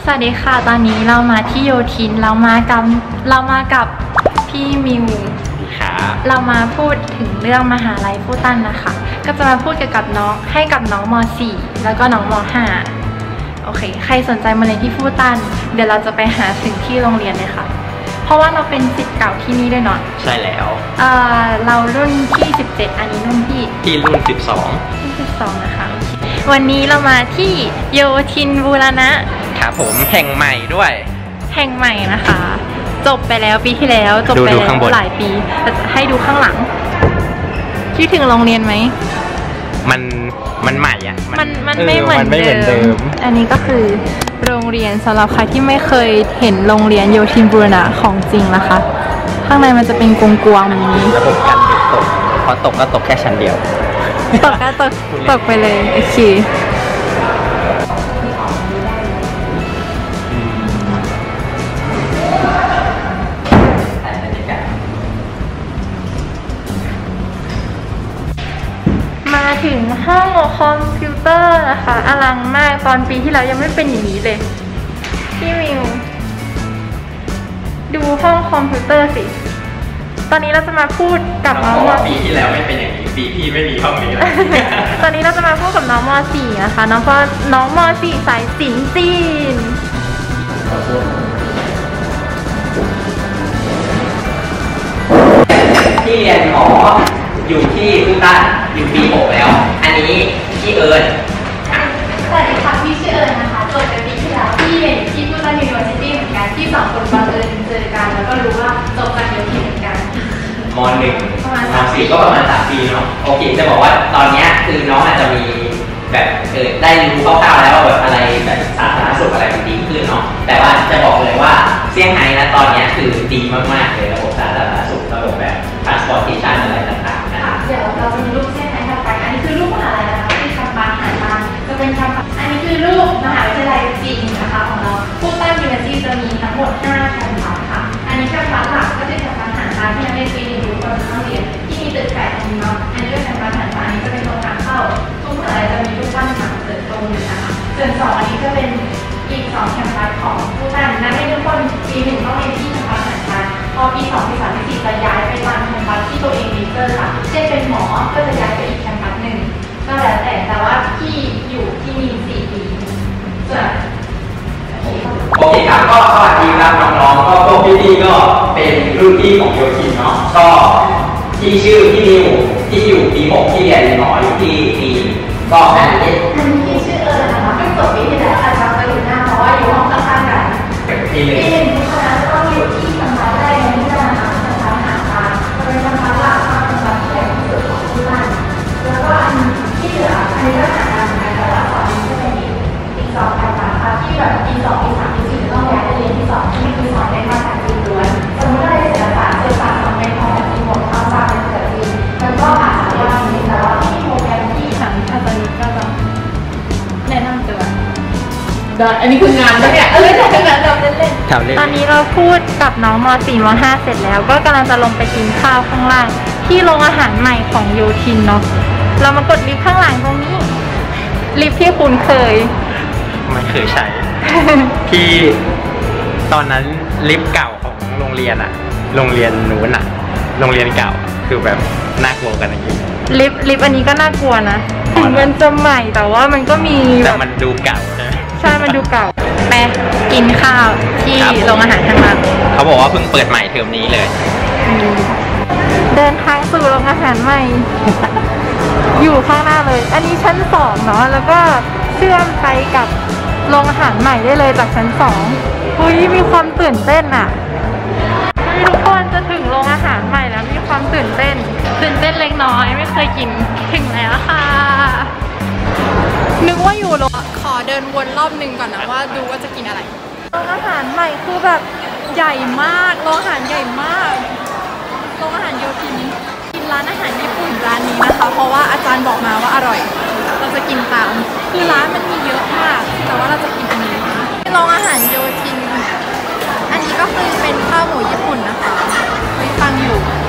สวัสดีค่ะตอนนี้เรามาที่โยธินเรามากับพี่มิวเรามาพูดถึงเรื่องมหาลัยฟูตันนะคะก็จะมาพูดเกี่ยวกับน้องให้กับน้องม.4 แล้วก็น้องม.5 โอเคใครสนใจมาเรียนที่ฟูตันเดี๋ยวเราจะไปหาถึงที่โรงเรียนเลยค่ะเพราะว่าเราเป็นศิษย์เก่าที่นี่ด้วยเนาะใช่แล้วเรารุ่นที่17อันนี้รุ่นพี่รุ่น 12นะคะวันนี้เรามาที่โยธินบูรณะครับผมแห่งใหม่ด้วยแห่งใหม่นะคะจบไปแล้วปีที่แล้วจบไปแล้วหลายปีจะให้ดูข้างหลังคิดถึงโรงเรียนไหมมันใหม่อ่ะมันไม่เหมือนเดิมอันนี้ก็คือโรงเรียนสำหรับใครที่ไม่เคยเห็นโรงเรียนโยธินบูรณะของจริงนะคะข้างในมันจะเป็นกวงๆอย่างนี้ระบบการตกพอตกก็ตกแค่ชั้นเดียวตกก็ตกไปเลยโอเคมาถึงห้องคอมพิวเตอร์นะคะอลังมากตอนปีที่แล้วยังไม่เป็นอย่างนี้เลยพี่มิวดูห้องคอมพิวเตอร์สิตอนนี้เราจะมาพูดกับน้องม .4 ปีที่แล้วไม่เป็นอย่างนี้ปีพี่ไม่มีห้องนี้แล้วตอนนี้เราจะมาพูดกับน้องม.4 นะคะน้องม.4 สายศิลป์จีนที่เรียนหมออยู่ที่ฟูตันอยู่ปี 6 แล้วอันนี้พี่เอิญสวัสดีค่ะพี่ชื่อเอิญนะคะจบไปปีที่แล้วพี่เรียนที่ฟูตันยูนิเวอร์ซิตี้เหมือนกันที่2 คนบังเอิญเจอกันแล้วก็รู้ว่าจบจากโยธินเหมือนกันม.1 ม.4 ก็ประมาณ3 ปีเนาะโอเคจะบอกว่าตอนนี้คือน้องอาจจะมีแบบได้รู้คร่าวๆแล้วว่าแบบอะไรแบบสาธารณสุขอะไรดีขึ้นเนาะแต่ว่าจะบอกเลยว่าเซี่ยงไฮ้นะตอนนี้คือดีมากๆเลยระบบสาธารณสุขระบบแบบ transportation อะไรต่างๆนะคะเดี๋ยวเราจะมีรูปเซี่ยงไฮ้ถัดไปอันนี้คือรูปมหาลัยนะคะที่แคมปัสหาดบานจะเป็นแคมปัสอันนี้คือรูปมหาวิทยาลัยจริงนะคะของเราฟูตันยูนิเวอร์ซิตี้จะมีทั้งหมด5แคมปัสค่ะอันนี้แคมปัสหลักก็จะแคมปัสหาดบานที่นักเรียนปี1ทุกคนเข้าเรียนที่มีตึก8 อันนี้เนาะอันนี้ก็แคมปัสหาดบานอันนี้จะเป็นตรงทางเข้าทุกมหาลัยจะมีรูปปั้นหนังเกิดตรงนี้นะคะส่วน2อันนี้ก็เป็นอีก2แคมปัสของฟูตันนักเรียนทุกคนปี1ต้องเรียนที่แคมปัสหาดบานพอปี2ปี3ปี4จะย้ายไปตามแคมปัสที่ตัวเองเมเจอร์ค่ะเช่นเป็นหมอก็จะย้ายไปอีกแคมปัสหนึ่งก็แล้วแต่ว่าที่อยู่ที่นี่4 ปีส่วนโอเคครับก็สวัสดีครับน้องๆก็พวกพี่ๆก็เป็นรุ่นพี่ของโยธินเนาะก็ที่ชื่อพี่นิวที่อยู่ปี 6ที่เรียนหมออยู่ที่ปีก็อันนี้ชื่อนะคะเพิ่งจบปีที่แล้วอาจารย์ไปอยู่หน้าเพราะว่าอยู่ห้องข้างๆกันปี 1คณะต้องอยู่ที่สัมภาระได้ในที่นั่นนะคะสัมภาระหาการเป็นสัมภาระสัมภาระที่ใหญ่ที่สุดของที่บ้านแล้วก็อันที่เหลืออันนี้ก็หาการเหมือนกันแต่ว่า2นี้ก็เป็นอีก2การค่ะที่แบบปี 2 ปี 3 ปี 4ต้องย้ายไปเรียนที่2ที่ปี 2ได้มาจากจีนล้วนสมมติว่าเอกสาร2เป็นของจีนหมดเอาสารเป็นจากจีนมันก็อาจจะยากนิดนึงแต่ว่าที่โปรแกรมที่ทางอาจารย์ก็จะแนะนำตัวอันนี้คืองานเนี่ยแต่งานเราเล่นๆตอนนี้เราพูดกับน้องม.4 ม.5 เสร็จแล้วก็กำลังจะลงไปกินข้าวข้างล่างที่โรงอาหารใหม่ของโยธินเนาะเรามากดลิฟต์ข้างหลังตรงนี้ลิฟต์ที่คุณเคยไม่เคยใช้ ที่ตอนนั้นลิฟต์เก่าของโรงเรียนอะโรงเรียนนู้นอะโรงเรียนเก่าคือแบบน่ากลัวกันอย่างนี้ลิฟต์อันนี้ก็น่ากลัวนะถึงมันจะใหม่แต่ว่ามันก็มีแต่มันดูเก่าใช่ไหมใช่มันดูเก่าไปกินข้าวที่โรงอาหารข้างล่างเขาบอกว่าเพิ่งเปิดใหม่เทอมนี้เลยเดินทางสู่โรงอาหารใหม่ อยู่ข้างหน้าเลยอันนี้ชั้น2เนาะแล้วก็เชื่อมไปกับโรงอาหารใหม่ได้เลยจากชั้น2อุ้ยมีความตื่นเต้นอ่ะทุกคนจะถึงโรงอาหารใหม่แล้วมีความตื่นเต้นเล็กน้อยไม่เคยกินถึงแล้วค่ะนึกว่าอยู่โรงขอเดินวนรอบนึงก่อนนะว่าดูว่าจะกินอะไรโรงอาหารใหม่คือแบบใหญ่มากโรงอาหารใหญ่มากโรงอาหารโยธินกินร้านอาหารญี่ปุ่นร้านนี้นะคะเพราะว่าอาจารย์บอกมาว่าอร่อยเราจะกินตามคือร้านมันมีเยอะมากแต่ว่าเราจะกินอันนี้โรงอาหารโยธินอันนี้ก็คือเป็นข้าวหมูญี่ปุ่นนะคะไว้ฟังอยู่